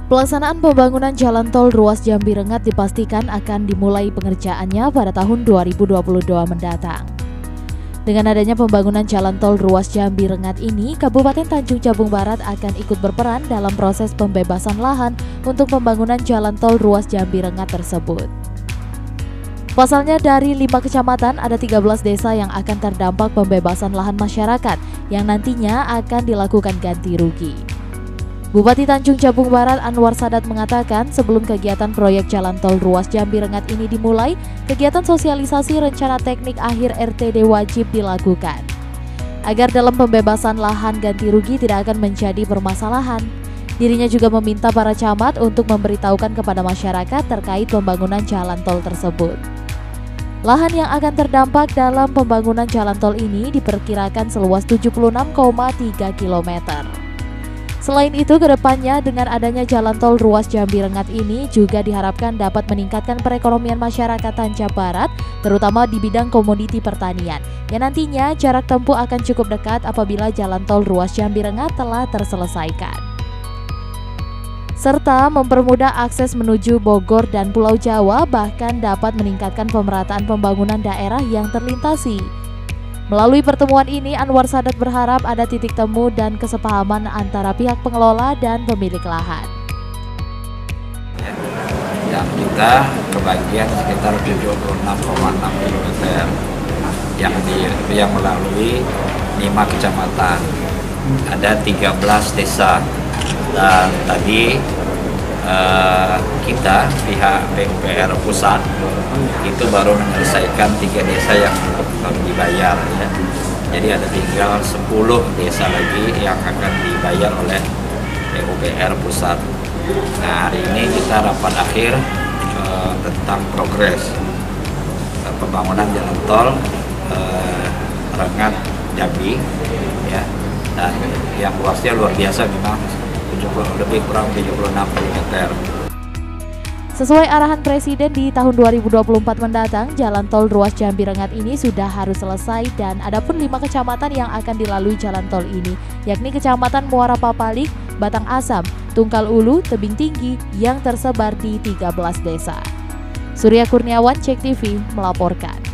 Pelaksanaan pembangunan jalan tol ruas Jambi Rengat dipastikan akan dimulai pengerjaannya pada tahun 2022 mendatang. Dengan adanya pembangunan jalan tol ruas Jambi Rengat ini, Kabupaten Tanjung Jabung Barat akan ikut berperan dalam proses pembebasan lahan untuk pembangunan jalan tol ruas Jambi Rengat tersebut. Pasalnya dari 5 kecamatan ada 13 desa yang akan terdampak pembebasan lahan masyarakat yang nantinya akan dilakukan ganti rugi. Bupati Tanjung Jabung Barat Anwar Sadat mengatakan sebelum kegiatan proyek jalan tol ruas Jambi Rengat ini dimulai, kegiatan sosialisasi rencana teknik akhir RTD wajib dilakukan. Agar dalam pembebasan lahan ganti rugi tidak akan menjadi permasalahan. Dirinya juga meminta para camat untuk memberitahukan kepada masyarakat terkait pembangunan jalan tol tersebut. Lahan yang akan terdampak dalam pembangunan jalan tol ini diperkirakan seluas 76,3 km. Selain itu, kedepannya dengan adanya jalan tol ruas Jambi Rengat ini juga diharapkan dapat meningkatkan perekonomian masyarakat Tanjab Barat, terutama di bidang komoditi pertanian, yang nantinya jarak tempuh akan cukup dekat apabila jalan tol ruas Jambi Rengat telah terselesaikan. Serta mempermudah akses menuju Bogor dan Pulau Jawa, bahkan dapat meningkatkan pemerataan pembangunan daerah yang terlintasi. Melalui pertemuan ini, Anwar Sadat berharap ada titik temu dan kesepahaman antara pihak pengelola dan pemilik lahan. Yang kita kebagian sekitar 76,6 km yang melalui 5 kecamatan. Ada 13 desa dan tadi kita pihak PUPR pusat itu baru menyelesaikan 3 desa yang belum dibayar ya. Jadi ada tinggal 10 desa lagi yang akan dibayar oleh PUPR pusat. Nah, hari ini kita rapat akhir tentang progres pembangunan jalan tol Rengat Jambi ya. Dan yang luasnya luar biasa, memang lebih kurang 76 km. Sesuai arahan Presiden di tahun 2024 mendatang, jalan tol ruas Jambi Rengat ini sudah harus selesai dan adapun 5 kecamatan yang akan dilalui jalan tol ini, yakni Kecamatan Muara Papalik, Batang Asam, Tungkal Ulu, Tebing Tinggi yang tersebar di 13 desa. Surya Kurniawan, Cek TV melaporkan.